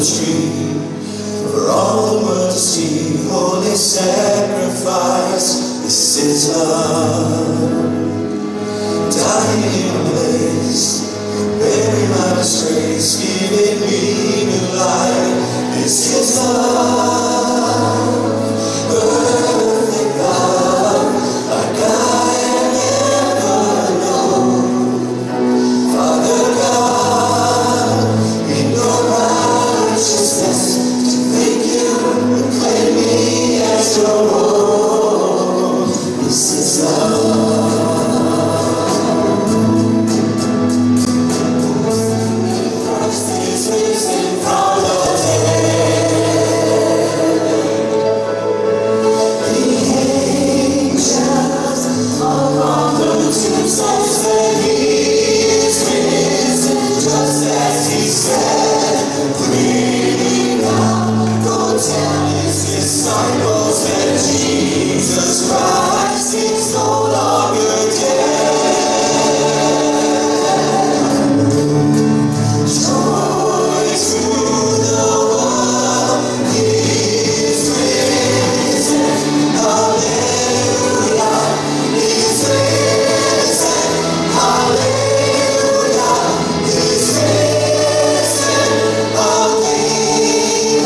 tree, for all the world to see. Holy sacrifice, this is love. Dying in a place, bearing my disgrace, giving me new life. This is love. Perfect love, like I have never known. Father God, in your righteousness, to thank you and claim me as your own. This is love. Christ is risen from the dead. Among the tombstones that he is risen, just as he said, breathing out, go tell his disciples that Jesus Christ is no longer dead. Joy to the world, he is risen, hallelujah. He's risen, hallelujah. He's risen, hallelujah.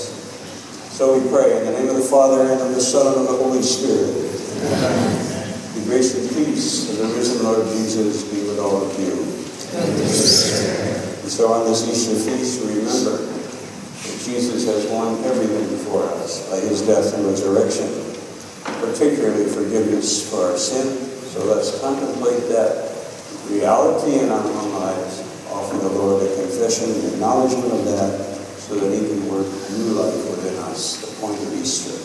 So we pray in the name of the Father, and of the Son, and of the Holy Spirit. Amen. The grace and peace of the risen Lord Jesus be with all of you. And so on this Easter feast, we remember that Jesus has won everything for us by his death and resurrection, particularly forgiveness for our sin. So let's contemplate that reality in our own lives, offer the Lord a confession and acknowledgement of that, so that he can work new life within us, the point of Easter.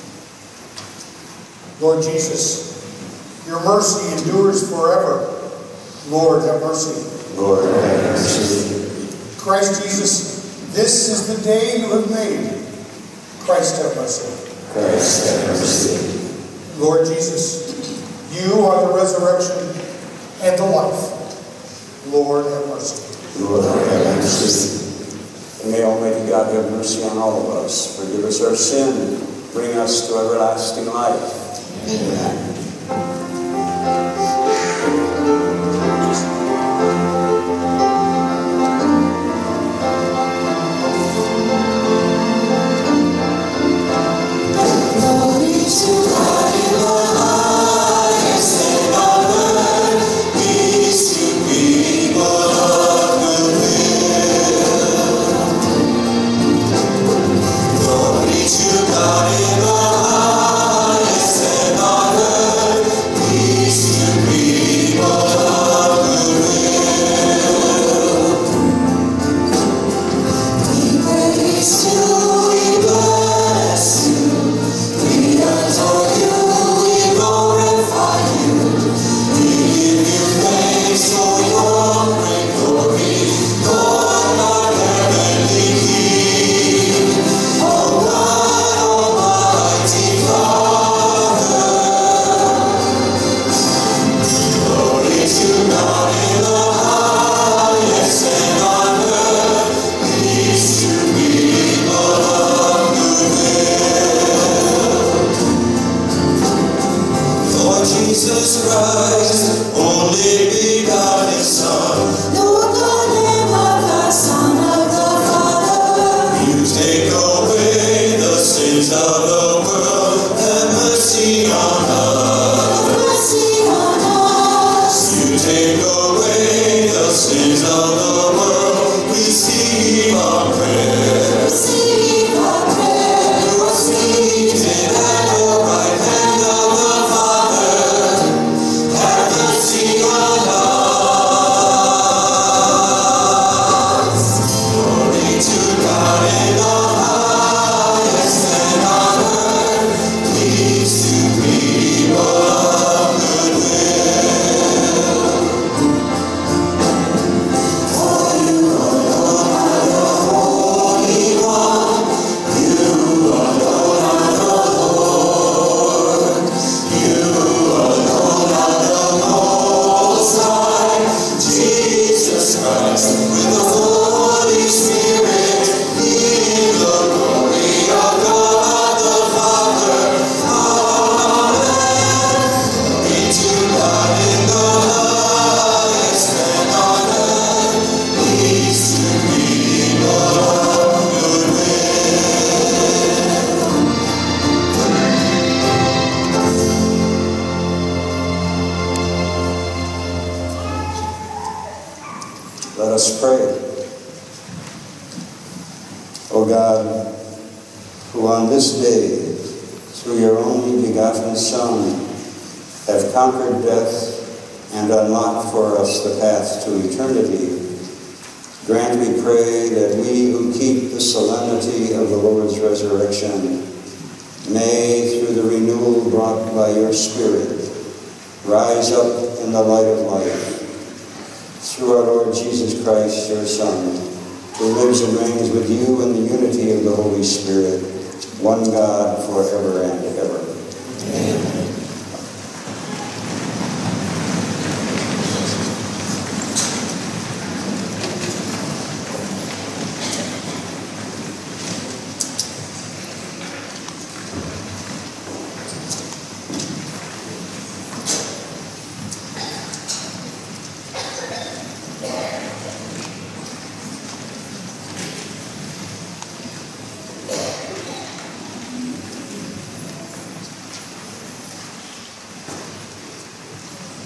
Lord Jesus, your mercy endures forever. Lord, have mercy. Lord, have mercy. Christ Jesus, this is the day you have made. Christ, have mercy. Christ, have mercy. Lord Jesus, you are the resurrection and the life. Lord, have mercy. Lord, have mercy. And may Almighty God have mercy on all of us, forgive us our sin, bring us to everlasting life. Amen. Let us pray. O God, who on this day, through your only begotten Son, have conquered death and unlocked for us the path to eternity, grant, we pray, that we who keep the solemnity of the Lord's resurrection may, through the renewal brought by your Spirit, rise up in the light of life. Through our Lord Jesus Christ, your Son, who lives and reigns with you in the unity of the Holy Spirit, one God, forever and ever. Amen.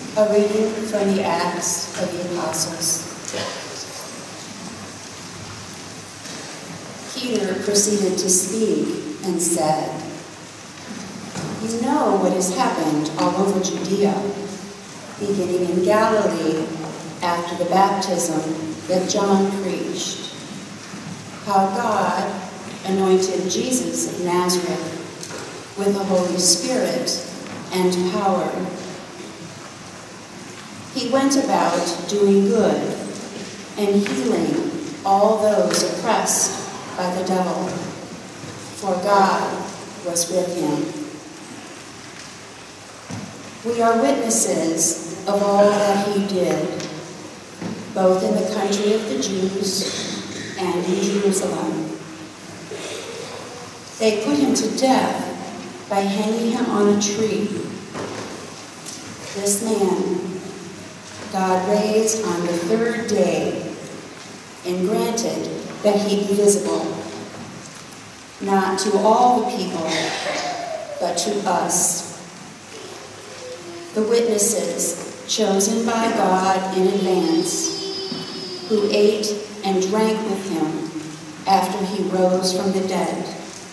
A reading from the Acts of the Apostles. Peter proceeded to speak and said, "You know what has happened all over Judea, beginning in Galilee after the baptism that John preached, how God anointed Jesus of Nazareth with the Holy Spirit and power. He went about doing good and healing all those oppressed by the devil, for God was with him. We are witnesses of all that he did, both in the country of the Jews and in Jerusalem. They put him to death by hanging him on a tree. This man God raised on the third day and granted that he be visible, not to all the people, but to us, the witnesses chosen by God in advance, who ate and drank with him after he rose from the dead.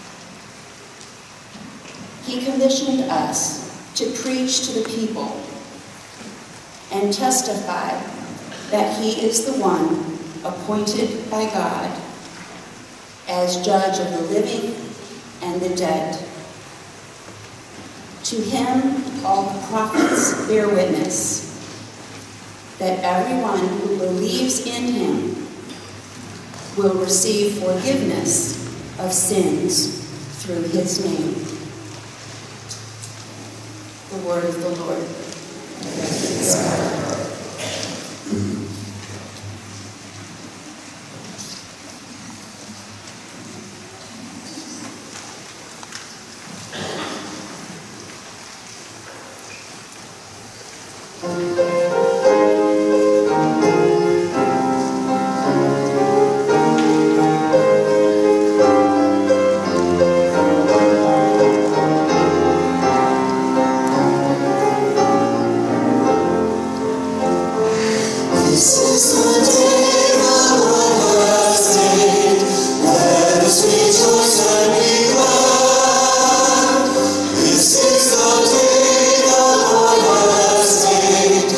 He commissioned us to preach to the people and testify that he is the one appointed by God as judge of the living and the dead. To him all the prophets bear witness that everyone who believes in him will receive forgiveness of sins through his name." The word of the Lord. Praise God. This is the day the Lord has made.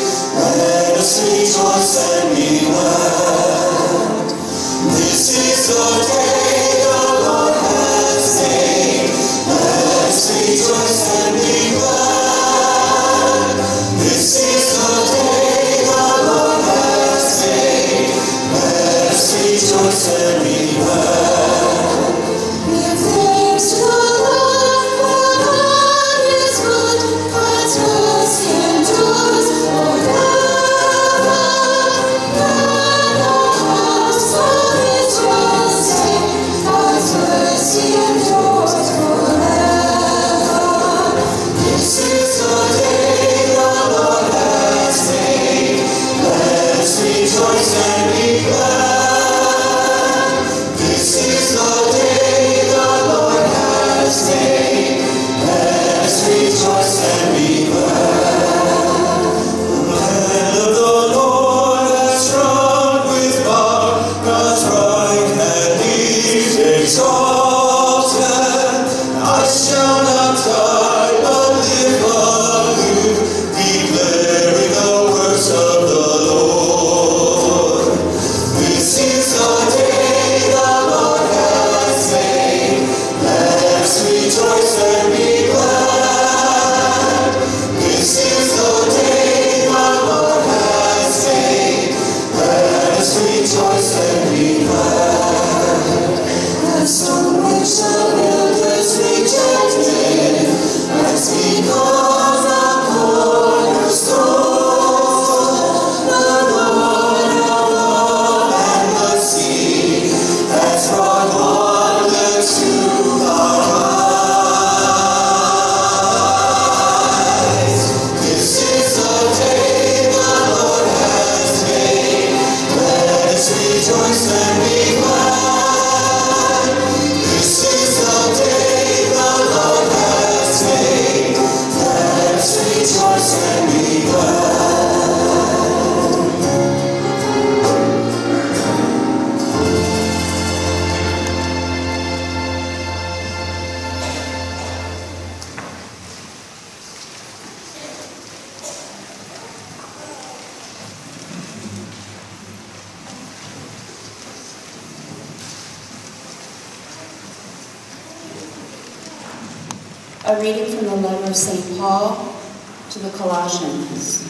A reading from the letter of St. Paul to the Colossians.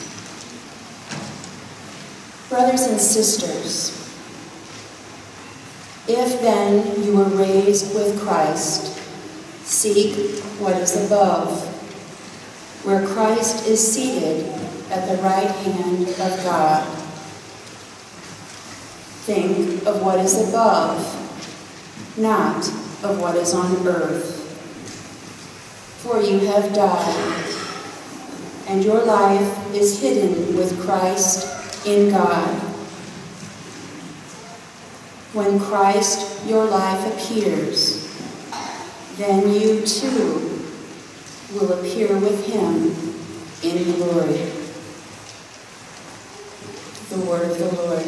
Brothers and sisters, if then you were raised with Christ, seek what is above, where Christ is seated at the right hand of God. Think of what is above, not of what is on earth. For you have died, and your life is hidden with Christ in God. When Christ, your life, appears, then you too will appear with him in glory. The word of the Lord.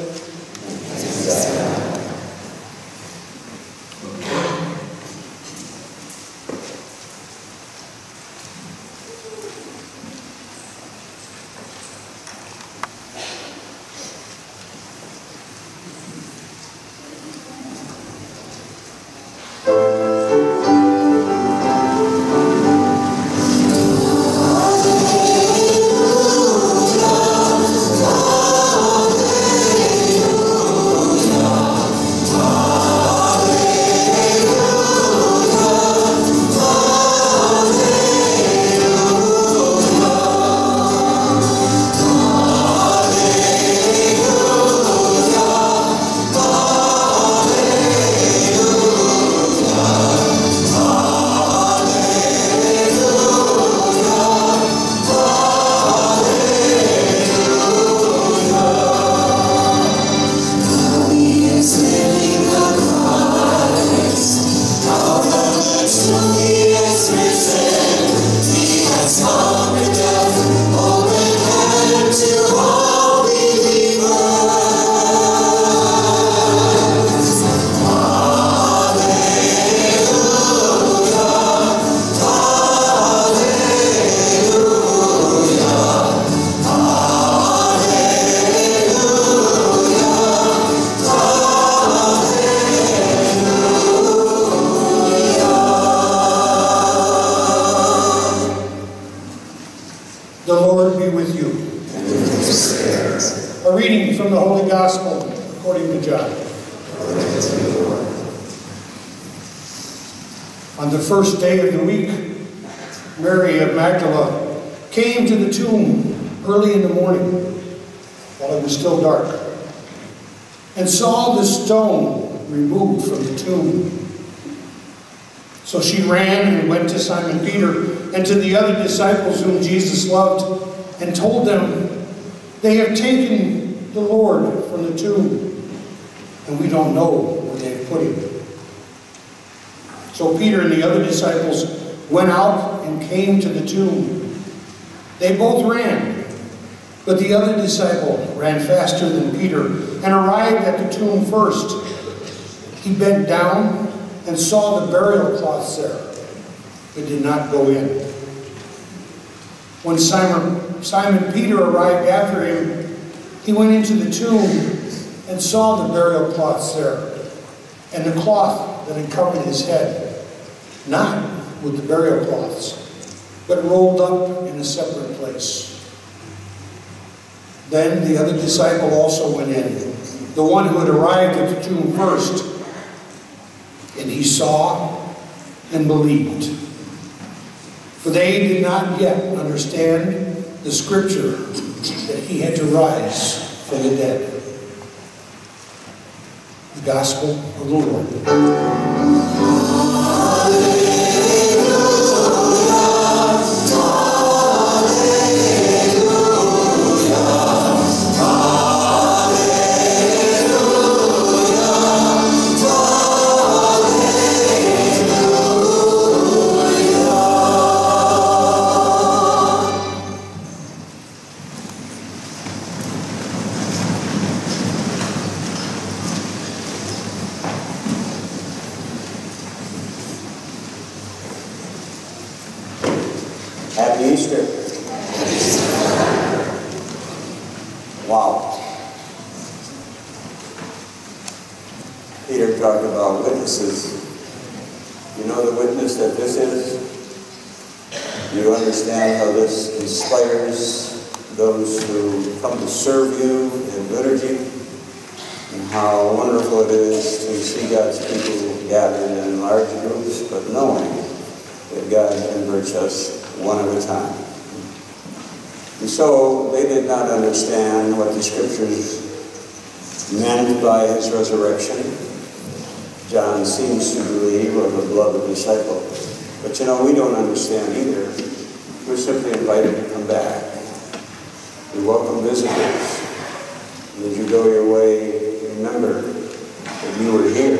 The Lord be with you. A reading from the Holy Gospel according to John. On the first day of the week, Mary of Magdala came to the tomb early in the morning, while it was still dark, and saw the stone removed from the tomb. So she ran and went to Simon Peter and to the other disciples whom Jesus loved, and told them, "They have taken the Lord from the tomb, and we don't know where they have put him." So Peter and the other disciples went out and came to the tomb. They both ran, but the other disciple ran faster than Peter and arrived at the tomb first. He bent down and saw the burial cloths there, but did not go in. When Simon Peter arrived after him, he went into the tomb and saw the burial cloths there, and the cloth that had covered his head, not with the burial cloths, but rolled up in a separate place. Then the other disciple also went in, the one who had arrived at the tomb first, and he saw and believed. For they did not yet understand the scripture that he had to rise from the dead. The Gospel of the Lord. Happy Easter. Wow. Peter talked about witnesses. You know the witness that this is? You understand how this inspires those who come to serve you in liturgy, and how wonderful it is to see God's people gathered in large groups, but knowing that God converts us one at a time. And so they did not understand what the Scriptures meant by his resurrection. John seems to believe of a beloved disciple. But you know, we don't understand either. We're simply invited to come back. We welcome visitors. And as you go your way, remember that you were here,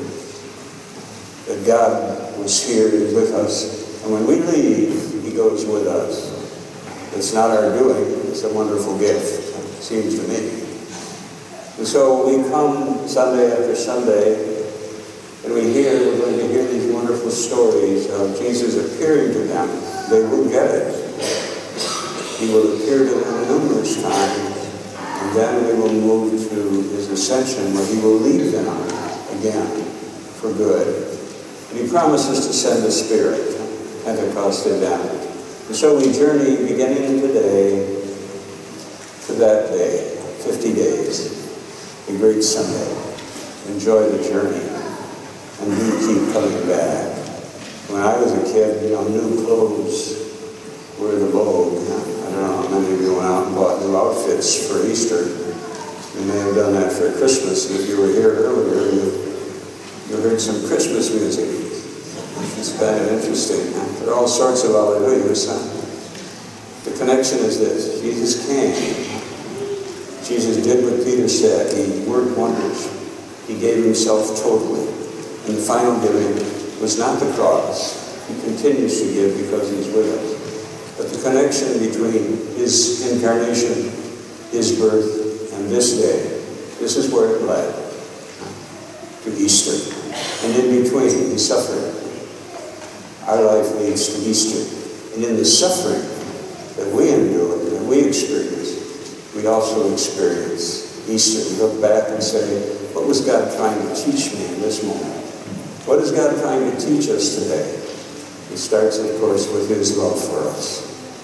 that God was here and with us. And when we leave, he goes with us. It's not our doing. It's a wonderful gift, it seems to me. And so we come Sunday after Sunday, and we're going to hear these wonderful stories of Jesus appearing to them. They will get it. He will appear to them numerous times, and then we will move to his ascension, where he will leave them again for good. And he promises to send the Spirit, Pentecost event. And so we journey beginning today to that day, 50 days. A great Sunday. Enjoy the journey, and do keep coming back. When I was a kid, new clothes were the vogue. I don't know how many of you went out and bought new outfits for Easter. You may have done that for Christmas, and if you were here earlier, you heard some Christmas music. It's kind of interesting. There are all sorts of hallelujahs. The connection is this: Jesus came. Jesus did what Peter said. He worked wonders. He gave himself totally. And the final giving was not the cross. He continues to give because he's with us. But the connection between his incarnation, his birth, and this day, this is where it led to Easter. And in between, he suffered. Our life leads to Easter. And in the suffering that we endure, that we experience, we also experience Easter. We look back and say, what was God trying to teach me in this moment? What is God trying to teach us today? It starts, of course, with his love for us.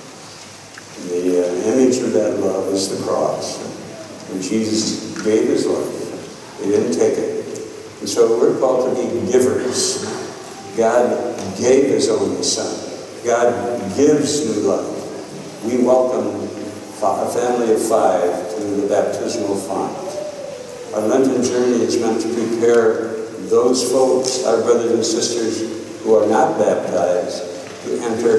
The image of that love is the cross. When Jesus gave his life, he didn't take it. And so we're called to be givers. God gave his only Son. God gives new life. We welcome a family of 5 to the baptismal font. Our Lenten journey is meant to prepare those folks, our brothers and sisters who are not baptized, to enter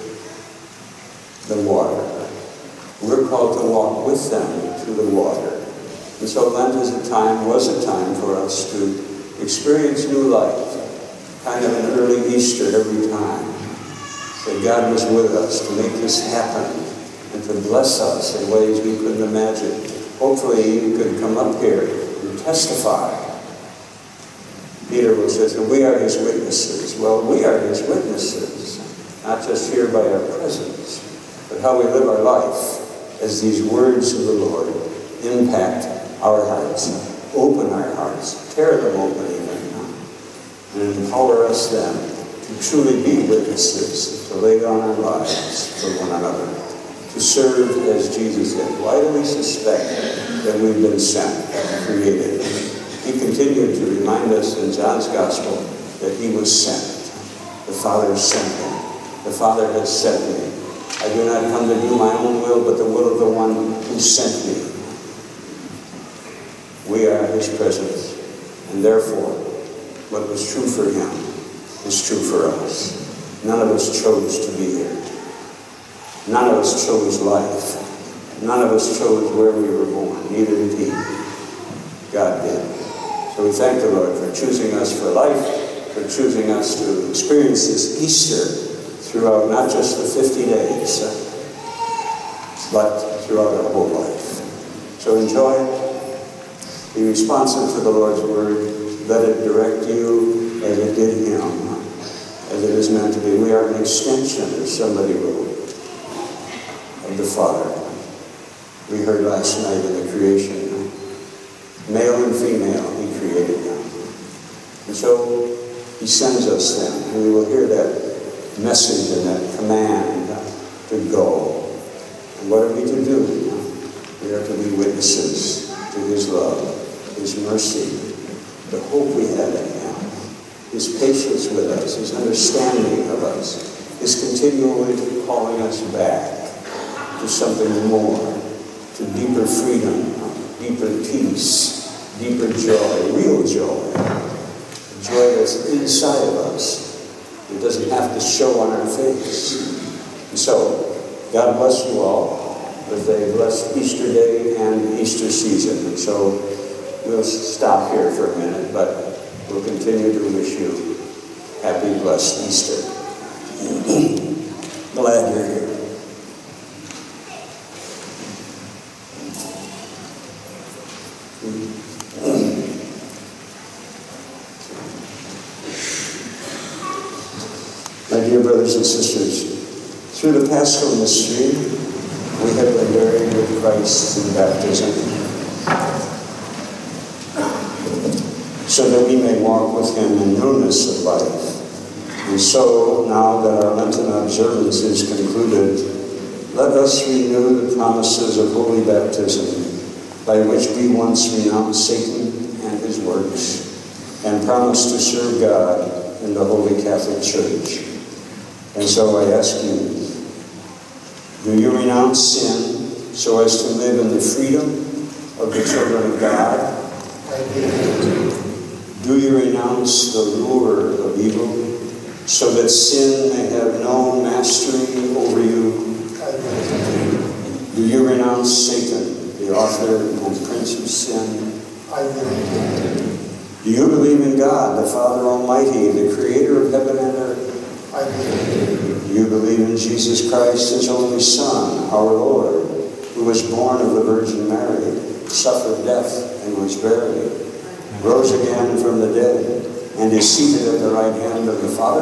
the water. We're called to walk with them to the water. And so Lent was a time for us to experience new life, kind of an early Easter every time. That God was with us to make this happen, and to bless us in ways we couldn't imagine. Hopefully you could come up here and testify. Peter will say, we are his witnesses. Well, we are his witnesses, not just here by our presence, but how we live our life as these words of the Lord impact our hearts, open our hearts, tear them open even, and empower us then to truly be witnesses, to lay down our lives for one another, to serve as Jesus did. Why do we suspect that we've been sent, created? He continued to remind us in John's Gospel that he was sent. The Father sent him. The Father has sent me. I do not come to do my own will, but the will of the one who sent me. We are his presence, and therefore, what was true for him is true for us. None of us chose to be here. None of us chose life. None of us chose where we were born. Neither did he. God did. So we thank the Lord for choosing us for life, for choosing us to experience this Easter throughout not just the 50 days, but throughout our whole life. So enjoy it. Be responsive to the Lord's word. Let it direct you as it did him, as it is meant to be. We are an extension, as somebody wrote, of the Father. We heard last night in the creation, male and female, he created them. And so he sends us then, and we will hear that message and that command What are we to do? We are to be witnesses to His love, His mercy, the hope we have in Him, His patience with us, His understanding of us, His continually calling us back to something more, to deeper freedom, deeper peace, deeper joy, real joy, joy that's inside of us. It doesn't have to show on our face. And so, God bless you all with a blessed Easter day and Easter season. And so, we'll stop here for a minute, but we'll continue to wish you happy, blessed Easter. Glad you're here. My dear brothers and sisters, through the Paschal mystery, we have been buried with Christ in baptism, so that we may walk with Him in newness of life. And so, now that our Lenten observance is concluded, let us renew the promises of holy baptism, by which we once renounced Satan and his works, and promised to serve God in the Holy Catholic Church. And so I ask you, do you renounce sin so as to live in the freedom of the children of God? Do you renounce the lure of evil so that sin may have no mastery over you? Do you renounce Satan, the author and prince of sin? Do you believe in God, the Father Almighty, the creator of heaven and earth? Do you believe in Jesus Christ, His only Son, our Lord, who was born of the Virgin Mary, suffered death and was buried, rose again from the dead, and is seated at the right hand of the Father?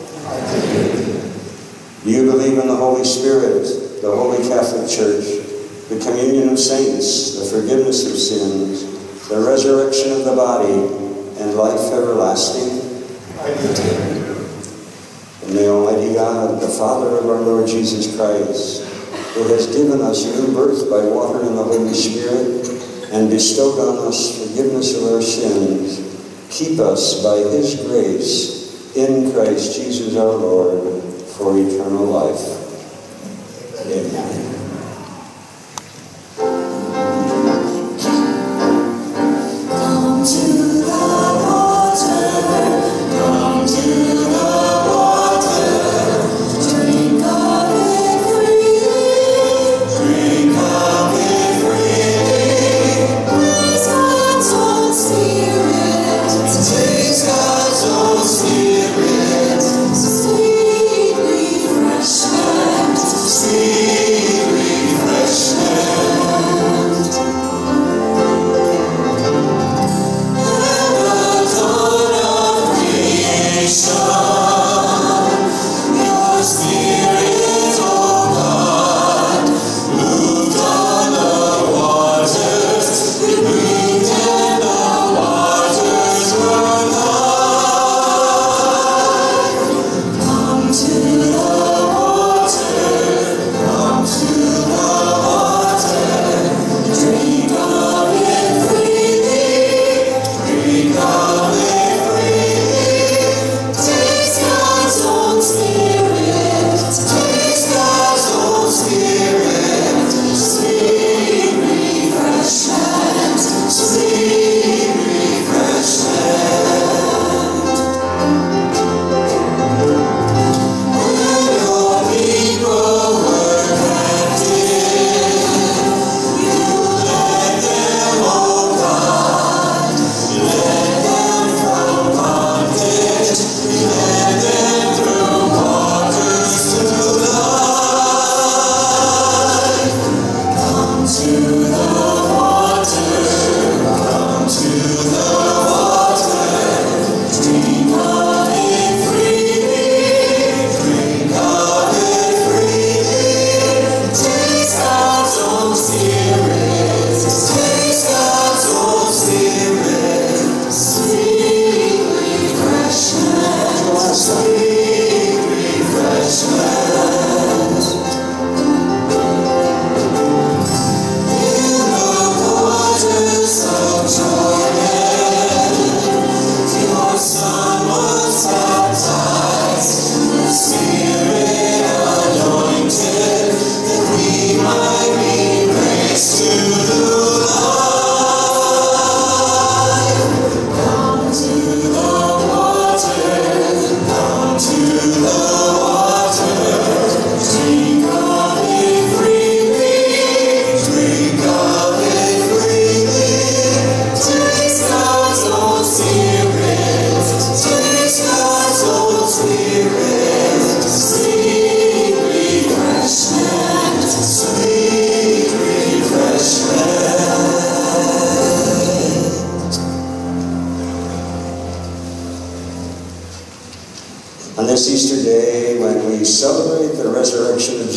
Do you believe in the Holy Spirit, the Holy Catholic Church, the communion of saints, the forgiveness of sins, the resurrection of the body, and life everlasting? And may Almighty God, the Father of our Lord Jesus Christ, who has given us new birth by water and the Holy Spirit, and bestowed on us forgiveness of our sins, keep us by His grace in Christ Jesus our Lord for eternal life. Amen. Come to the water, come to the water, drink of it freely, drink of it freely. Praise God's own Spirit, praise God's own Spirit, sweet refreshment.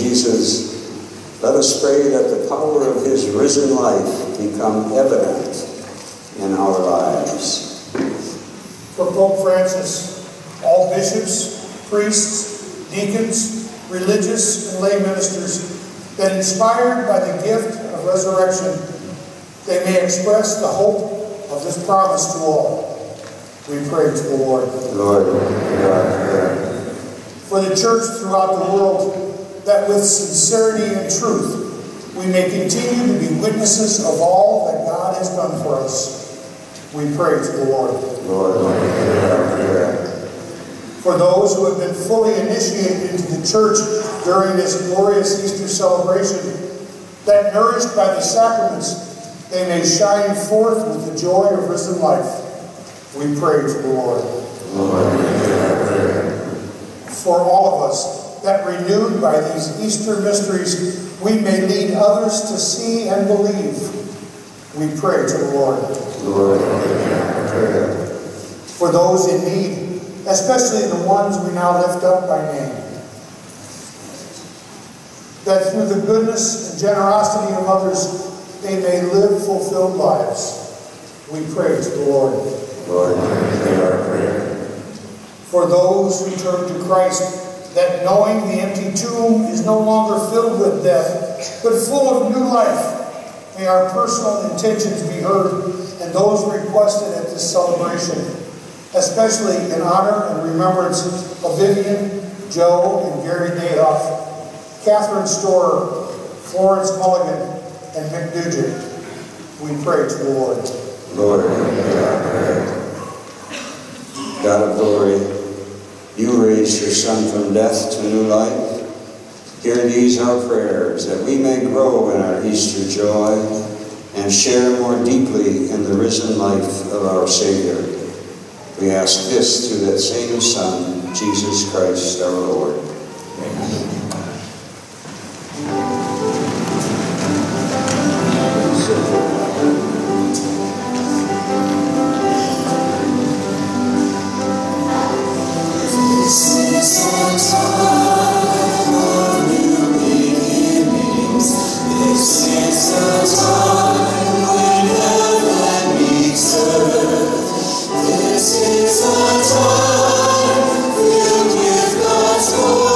Jesus, let us pray that the power of his risen life become evident in our lives. For Pope Francis, all bishops, priests, deacons, religious, and lay ministers, that inspired by the gift of resurrection, they may express the hope of this promise to all. We pray to the Lord. Lord, hear our prayer. For the church throughout the world, that with sincerity and truth, we may continue to be witnesses of all that God has done for us. We pray to the Lord. Lord, hear our prayer. For those who have been fully initiated into the church during this glorious Easter celebration, that nourished by the sacraments, they may shine forth with the joy of risen life. We pray to the Lord. Lord, hear our prayer. For all of us, that renewed by these Easter mysteries, we may lead others to see and believe. We pray to the Lord. Lord, hear our prayer. For those in need, especially the ones we now lift up by name, that through the goodness and generosity of others, they may live fulfilled lives. We pray to the Lord. Lord, hear our prayer. For those who turn to Christ, that knowing the empty tomb is no longer filled with death, but full of new life, may our personal intentions be heard and those requested at this celebration, especially in honor and remembrance of Vivian, Joe, and Gary Dayoff, Catherine Storer, Florence Mulligan, and Mick Nugent. We pray to the Lord. Lord, hear our prayer. God of glory, you raised your Son from death to new life. Hear these our prayers, that we may grow in our Easter joy and share more deeply in the risen life of our Savior. We ask this through that same Son, Jesus Christ our Lord. Amen. This is our time of new beginnings. This is the time when heaven meets earth. This is the time filled with God's glory.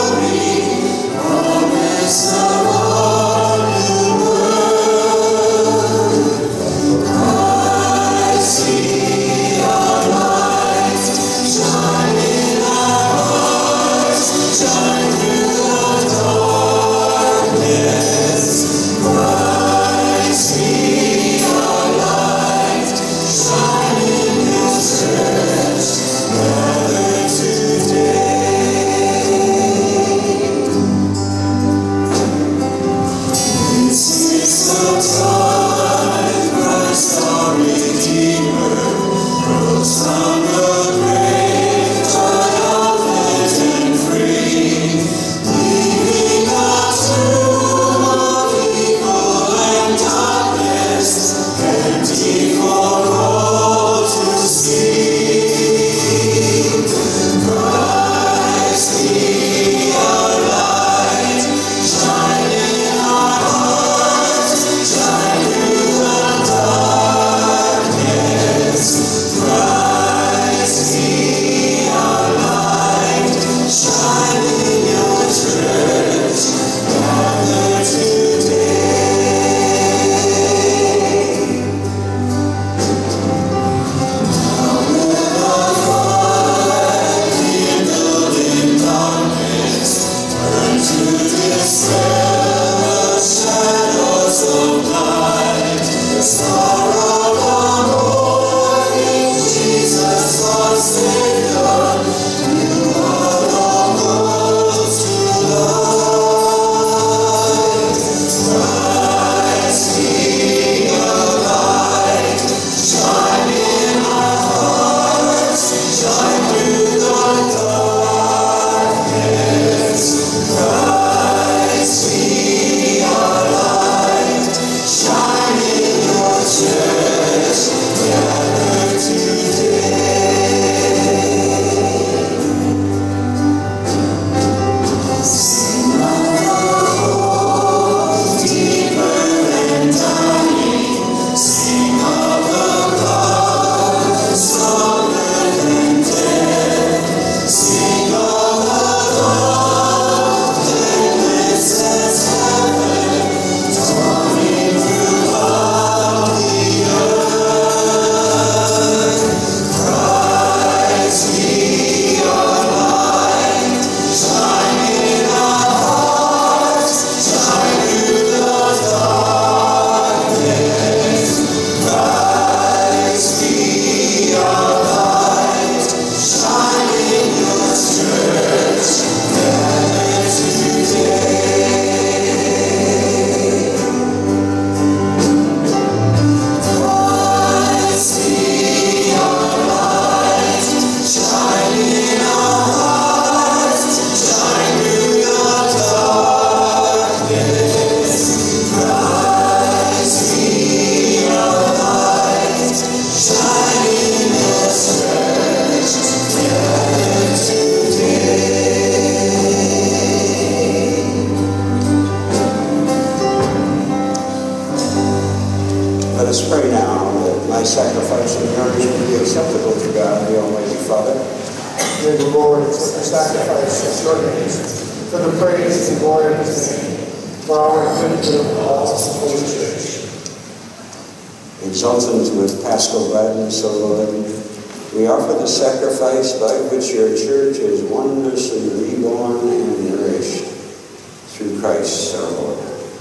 us pray now that my sacrifice and yours will be acceptable to God, the Almighty Father. May the Lord accept the sacrifice at your hands for the praise and glory of his name, for our good and good of all the Holy Church. Exultant with paschal gladness, O Lord, we offer the sacrifice by which your church is wondrously reborn and nourished through Christ our Lord.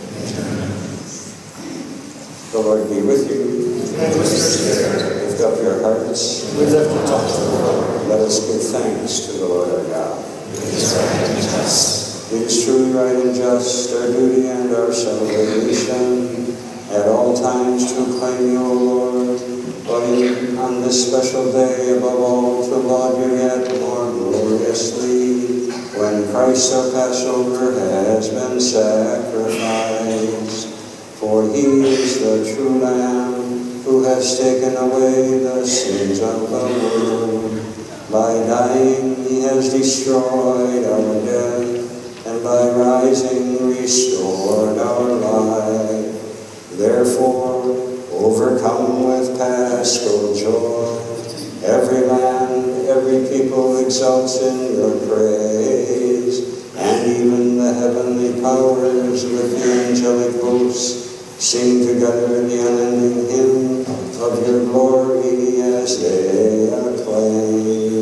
The Lord be with you. And with your spirit, Lift up your hearts. we lift it up to the Lord. Let us give thanks to the Lord our God. It is right and just. It is truly right and just, our duty and our salvation, at all times to acclaim you, O Lord, but on this special day, above all, to laud you yet more gloriously, when Christ our Passover has been sacrificed. For he is the true Lamb, who has taken away the sins of the world. By dying he has destroyed our death, and by rising restored our life. Therefore, overcome with paschal joy, every land, every people exalts in your praise, and even the heavenly powers with the angelic hosts sing together the unending hymn of your glory as they acclaim.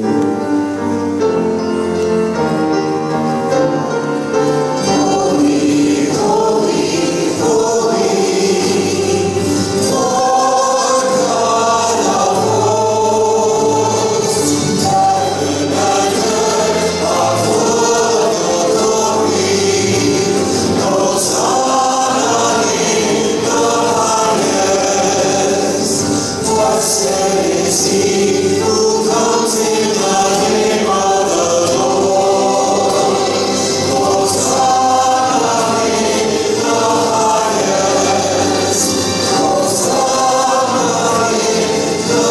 Holy, holy, holy, Lord God of hosts, heaven and earth are full of your glory. Hosanna in the highest. Blessed is he who comes in the name of the Lord. Hosanna in the highest. Hosanna in the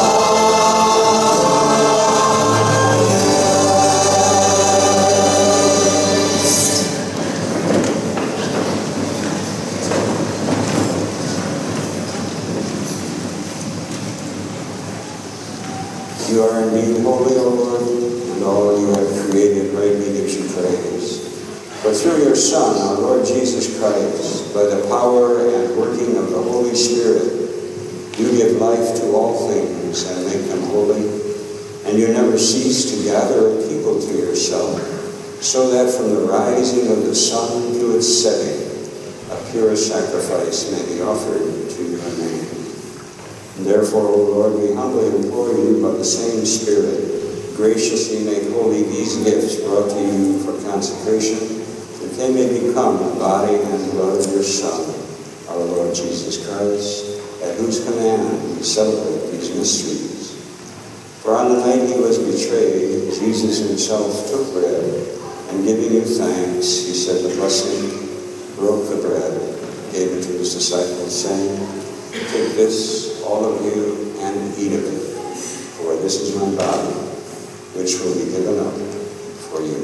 You are indeed holy, O Lord, and all you have created rightly gives you praise. For through your Son, our Lord Jesus Christ, by the power and working of the Holy Spirit, you give life to all things and make them holy, and you never cease to gather a people to yourself, so that from the rising of the sun to its setting, a pure sacrifice may be offered to your name. And therefore, O Lord, we humbly implore you by the same Spirit, graciously make holy these gifts brought to you for consecration, that they may become the body and blood of your Son, our Lord Jesus Christ, at whose command we celebrate these mysteries. For on the night he was betrayed, Jesus himself took bread, and giving you thanks, he said the blessing, broke the bread, gave it to his disciples, saying, "Take this, all of you, and eat of it, for this is my body, which will be given up for you."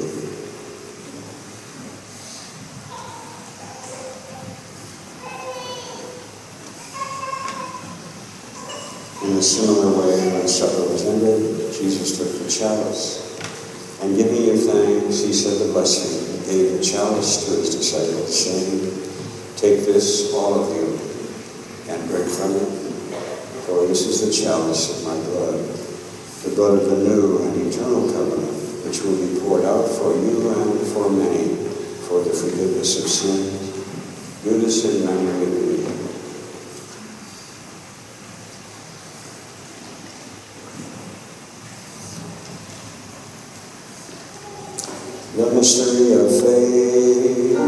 In a similar way, when supper was ended, Jesus took the chalice, and giving you thanks, he said the blessing, and gave the chalice to his disciples, saying, "Take this, all of you, and drink from it, for this is the chalice of my blood, the blood of the new and eternal covenant, which will be poured out for you and for many, for the forgiveness of sins. Do this in memory of me." The mystery of faith.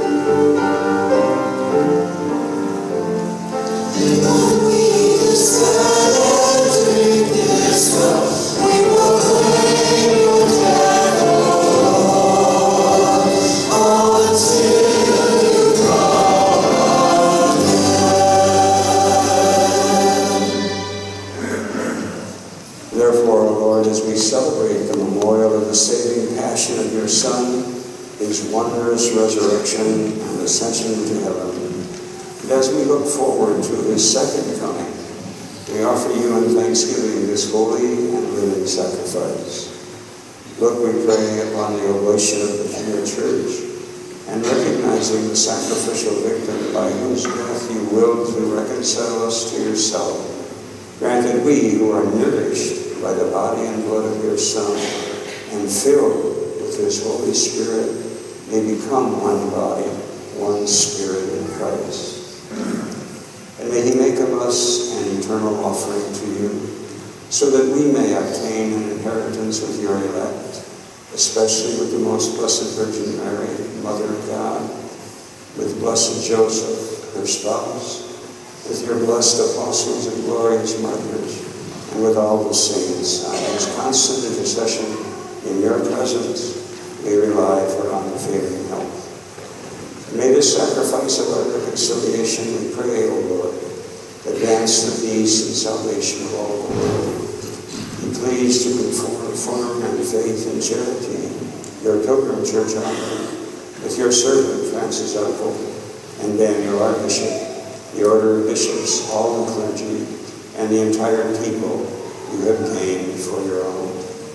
When we descend and drink this cup, we will proclaim your death, O Lord, until you come again. Therefore, O Lord, as we celebrate the memorial of the saving passion of your Son, his wondrous resurrection and ascension to heaven, And as we look forward to his second coming, we offer you in thanksgiving this holy and living sacrifice. Look, we pray upon the oblation of the pure church, and recognizing the sacrificial victim by whose death you willed to reconcile us to yourself, grant that we who are nourished by the body and blood of your Son and filled with his Holy Spirit may become one body, one Spirit in Christ. And may he make of us an eternal offering to you, so that we may obtain an inheritance with your elect, especially with the most blessed Virgin Mary, Mother of God, with blessed Joseph, her spouse, with your blessed apostles and glorious martyrs, and with all the saints, on whose constant intercession in your presence we rely for unfailing help. And may this sacrifice of our reconciliation, we pray, O Lord, advance the peace and salvation of all the world. Be pleased to conform in faith and charity your pilgrim church on earth, with your servant Francis our Pope, and Daniel our Bishop, the order of bishops, all the clergy, and the entire people you have gained for your own.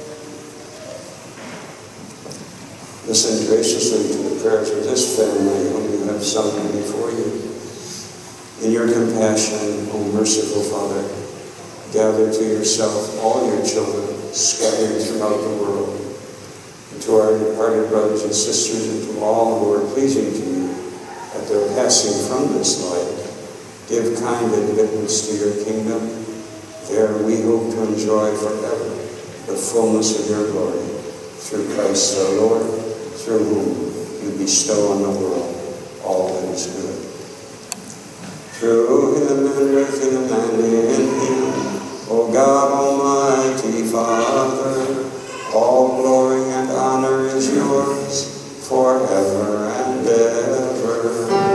Listen graciously to the prayers of this family whom you have summoned before you. In your compassion, O merciful Father, gather to yourself all your children scattered throughout the world, and to our departed brothers and sisters, and to all who are pleasing to you at their passing from this life. Give kind admittance to your kingdom. There we hope to enjoy forever the fullness of your glory, through Christ our Lord, through whom you bestow on the world all that is good. Through him and with him and in him, O God Almighty Father, all glory and honor is yours forever and ever.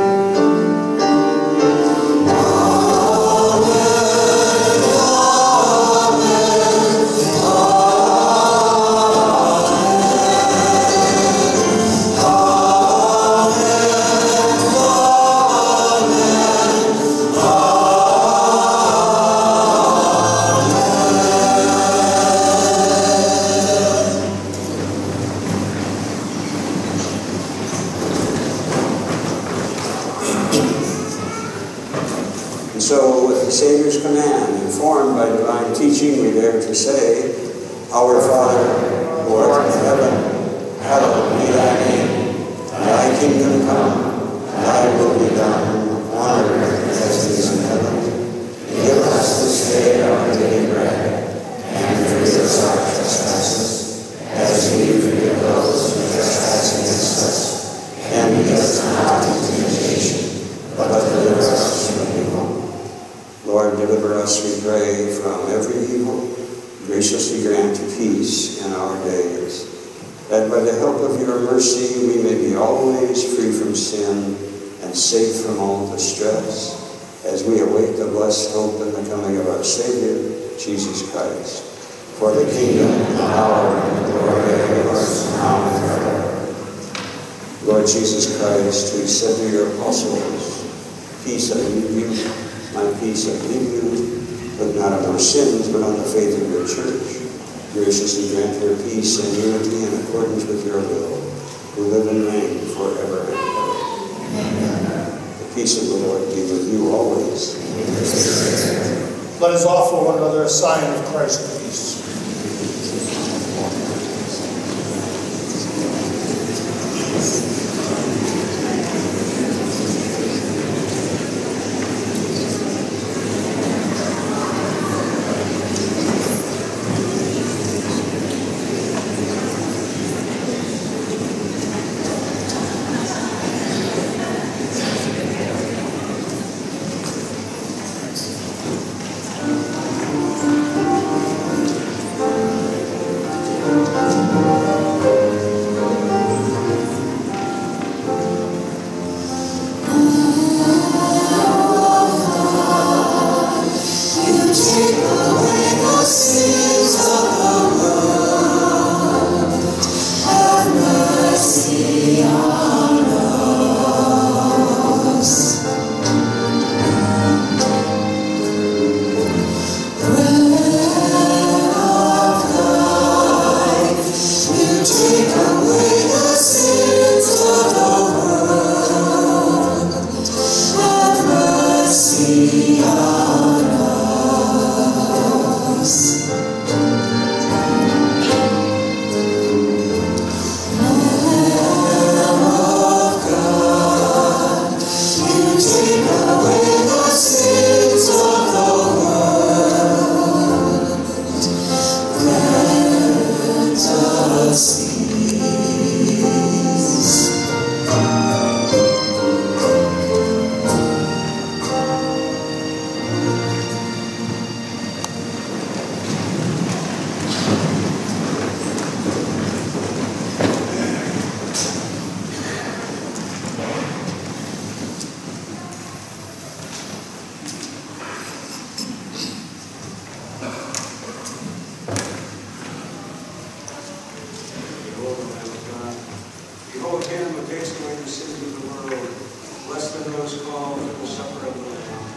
So, with the Savior's command, informed by divine teaching, we dare to say, Our Father, who art in heaven, hallowed be thy name. Thy kingdom come, thy will be done, on earth as it is in heaven. Give us this day our daily bread, and forgive us our trespasses, as we forgive those who trespass against us. And lead us not into temptation, but deliver us from evil. Lord, deliver us, we pray, from every evil. Graciously grant peace in our days, that by the help of your mercy we may be always free from sin and safe from all distress, as we await the blessed hope and the coming of our Savior, Jesus Christ. For the kingdom, the power, and the glory are yours, now and forever. Lord Jesus Christ, who said to your apostles, Peace I leave you, my peace I leave you, look not on our sins, but on the faith of your church. Graciously grant her peace and unity in accordance with your will, who live and reign forever and ever. Amen. The peace of the Lord be with you always. Let us offer one another a sign of Christ's peace. are those called to the supper of the Lamb.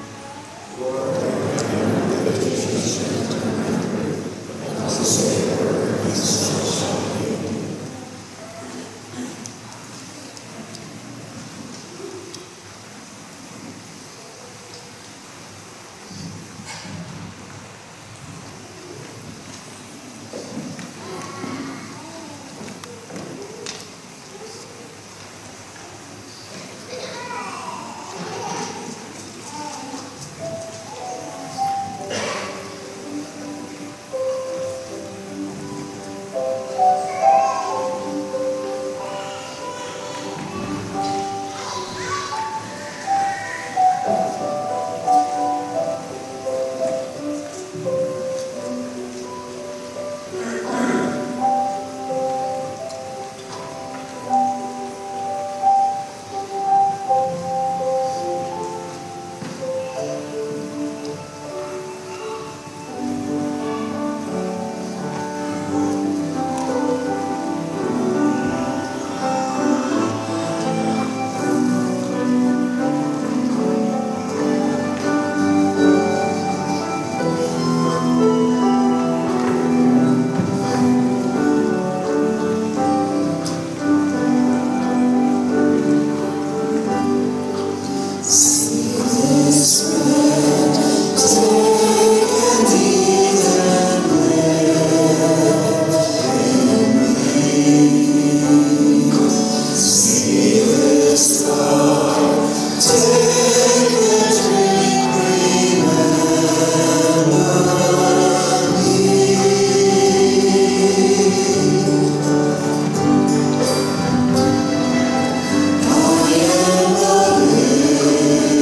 I am the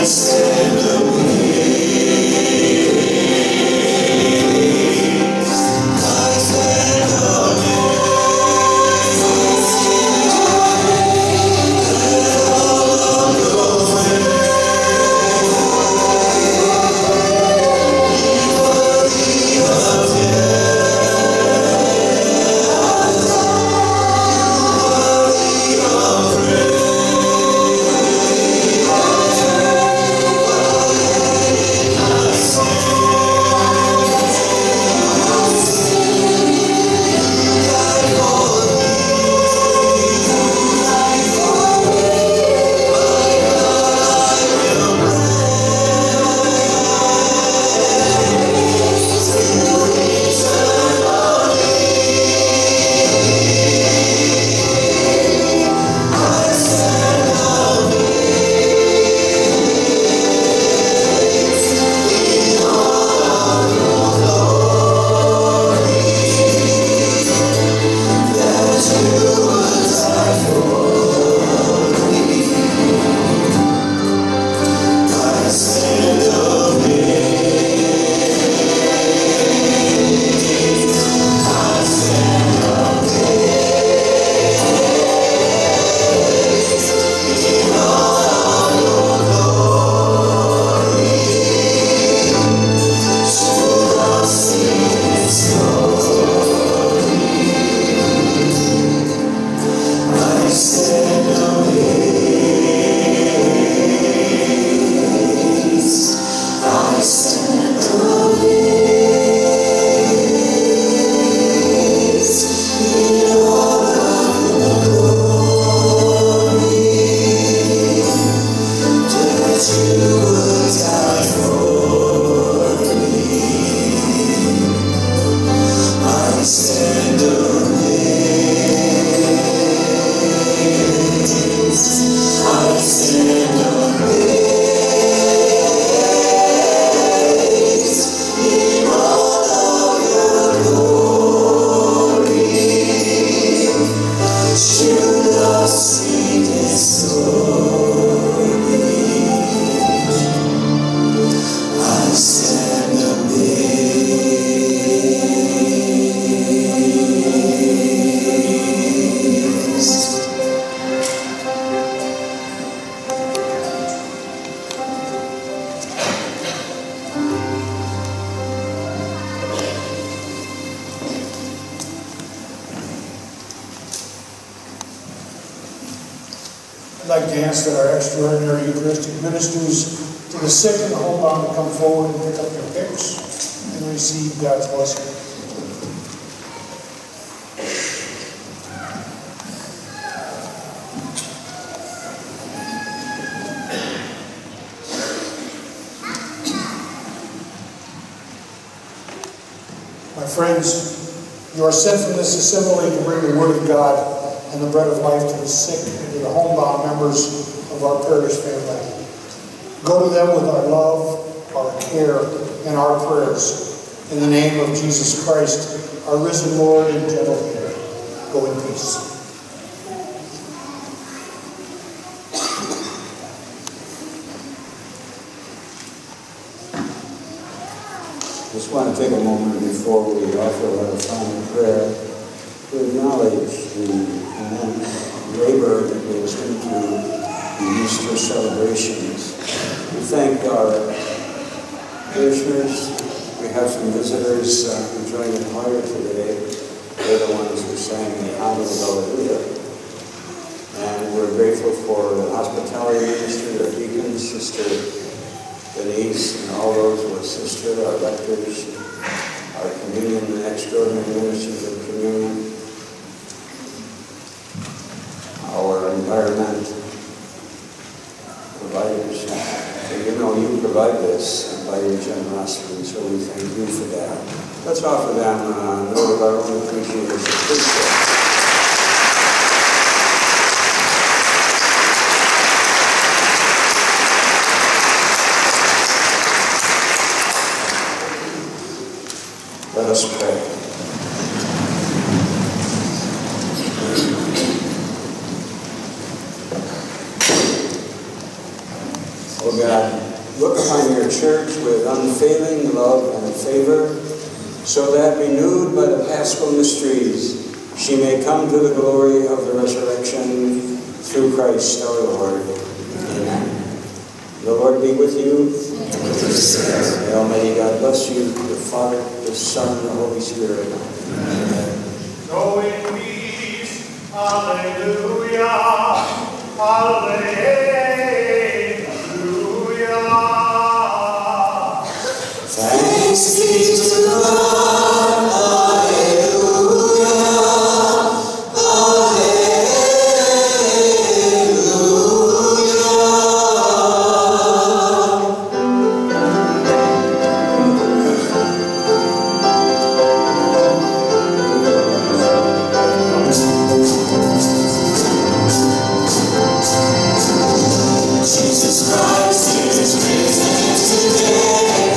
I'd like to ask that our extraordinary Eucharistic ministers to the sick and the homebound to come forward and pick up their picks and receive God's blessing. My friends, you are sent from this assembly to bring the Word of God and the bread of life to the sick and to the homebound members of our parish family. Go to them with our love, our care, and our prayers. In the name of Jesus Christ, our risen Lord and gentle Healer. Go in peace. Just want to take a moment before we offer our final prayer to acknowledge the immense labor that goes into the Easter celebrations. We thank our parishioners. We have some visitors who joined the choir today. They're the ones who sang the Hymn of Hallelujah. And we're grateful for the hospitality ministry, our deacons, Sister Denise, and all those who assisted, our lectors, our communion and extraordinary ministers of communion, our environment providers. So you know you provide this by your generosity, so we thank you for that. Let's offer them a note of our own appreciation. Let us pray. O God, look upon your church with unfailing love and favor, so that, renewed by the paschal mysteries, she may come to the glory of the resurrection through Christ our Lord. Amen. The Lord be with you. And with your spirit. May Almighty God bless you, the Father, the Son, and the Holy Spirit. Amen. Go in peace. Alleluia. Alleluia. Thanks be to God. Alleluia. Jesus Christ is risen today.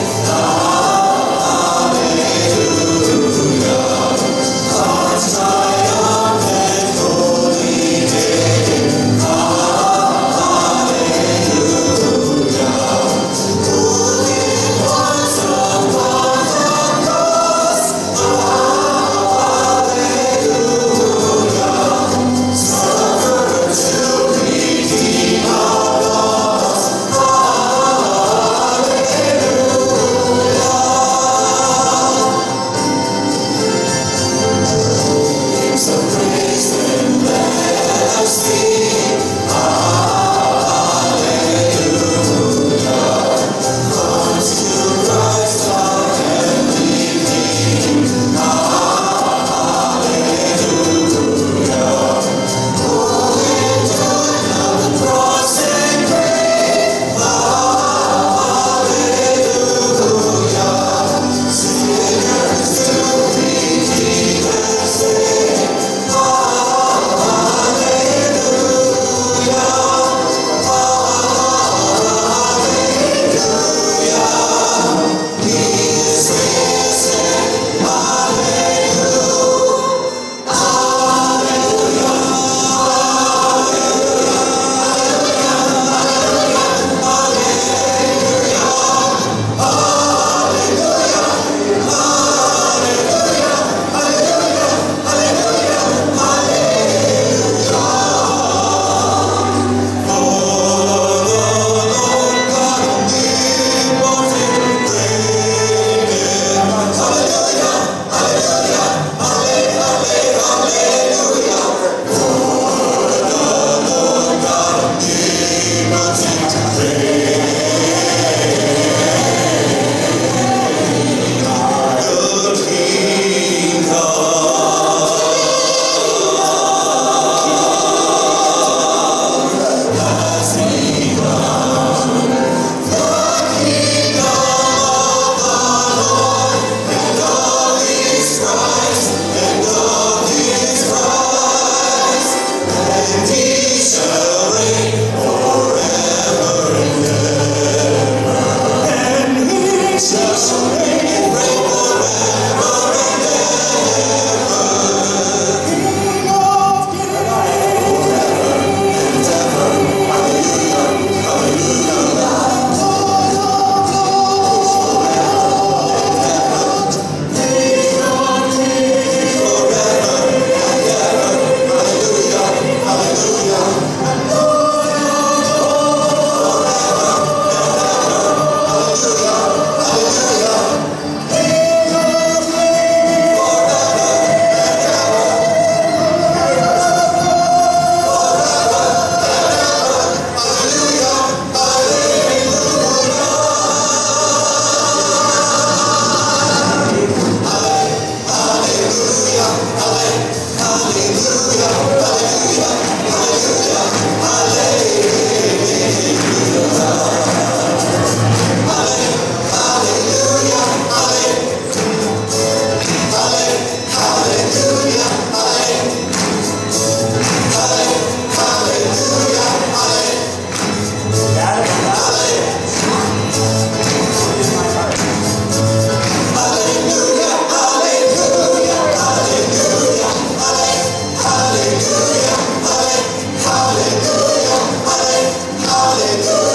Hallelujah.